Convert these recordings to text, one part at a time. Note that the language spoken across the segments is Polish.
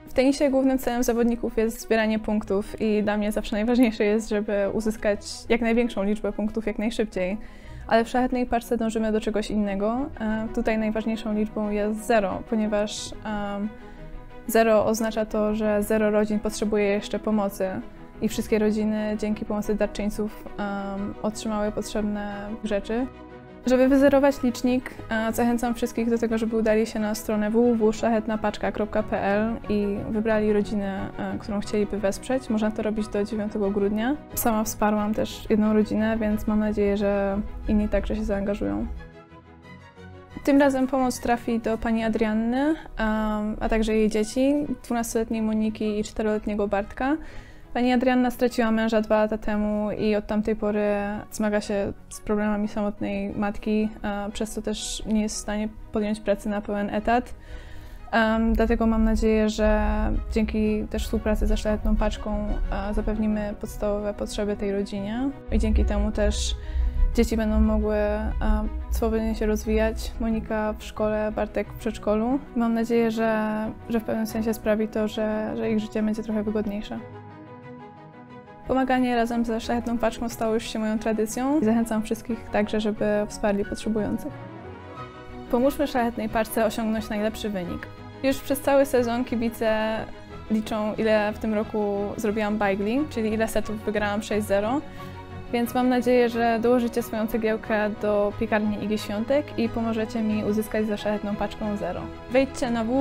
W tenisie głównym celem zawodników jest zbieranie punktów i dla mnie zawsze najważniejsze jest, żeby uzyskać jak największą liczbę punktów jak najszybciej. Ale w szlachetnej paczce dążymy do czegoś innego. Tutaj najważniejszą liczbą jest 0, ponieważ 0 oznacza to, że 0 rodzin potrzebuje jeszcze pomocy i wszystkie rodziny dzięki pomocy darczyńców otrzymały potrzebne rzeczy. Żeby wyzerować licznik, zachęcam wszystkich do tego, żeby udali się na stronę www.szlachetnapaczka.pl i wybrali rodzinę, którą chcieliby wesprzeć. Można to robić do 9 grudnia. Sama wsparłam też jedną rodzinę, więc mam nadzieję, że inni także się zaangażują. Tym razem pomoc trafi do pani Adrianny, a także jej dzieci, 12-letniej Moniki i 4-letniego Bartka. Pani Adrianna straciła męża 2 lata temu i od tamtej pory zmaga się z problemami samotnej matki, przez co też nie jest w stanie podjąć pracy na pełen etat. Dlatego mam nadzieję, że dzięki też współpracy ze Szlachetną Paczką zapewnimy podstawowe potrzeby tej rodzinie i dzięki temu też dzieci będą mogły swobodnie się rozwijać. Monika w szkole, Bartek w przedszkolu. Mam nadzieję, że w pewnym sensie sprawi to, że ich życie będzie trochę wygodniejsze. Pomaganie razem ze Szlachetną Paczką stało już się moją tradycją i zachęcam wszystkich także, żeby wsparli potrzebujących. Pomóżmy Szlachetnej Paczce osiągnąć najlepszy wynik. Już przez cały sezon kibice liczą, ile w tym roku zrobiłam bajgli, czyli ile setów wygrałam 6-0. Więc mam nadzieję, że dołożycie swoją cegiełkę do piekarni Igi Świątek i pomożecie mi uzyskać za Szlachetną Paczką 0. Wejdźcie na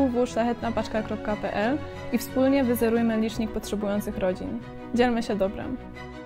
www.szlachetnapaczka.pl i wspólnie wyzerujmy licznik potrzebujących rodzin. Dzielmy się dobrem.